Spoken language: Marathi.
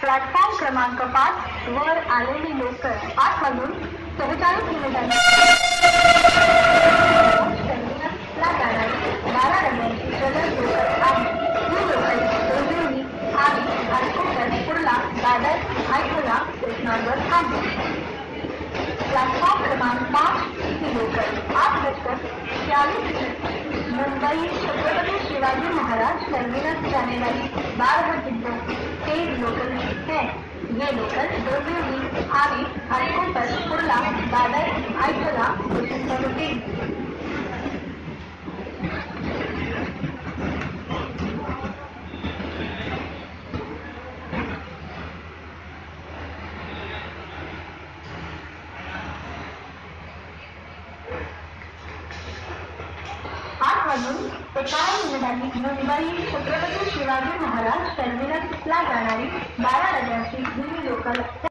प्लॅटफॉर्म क्रमांक 5 वर आलेली लोक 8 वाजून 44 मिनिटांनी 12 डब्यांची जलद लोकल आहे। ही लोकल डोंबिवली, आरी आणि कोकण, कुर्ला, दादर, आयखोला स्टेशनवर थांबते। प्लॅटफॉर्म क्रमांक 5 की लोकल 8:46 मुंबई छत्रपति शिवाजी महाराज टर्मिनस जाने वाली 12 डिब्बों तेज लोकल है। ये लोकल डोंबिवली, आरी और कोकण, कुर्ला, दादर, आयखोला स्टेशन पर रुकेगी। मुंबई छत्रपति शिवाजी महाराज टर्मिनसला जाणारी 12 डब्यांची ही लोकल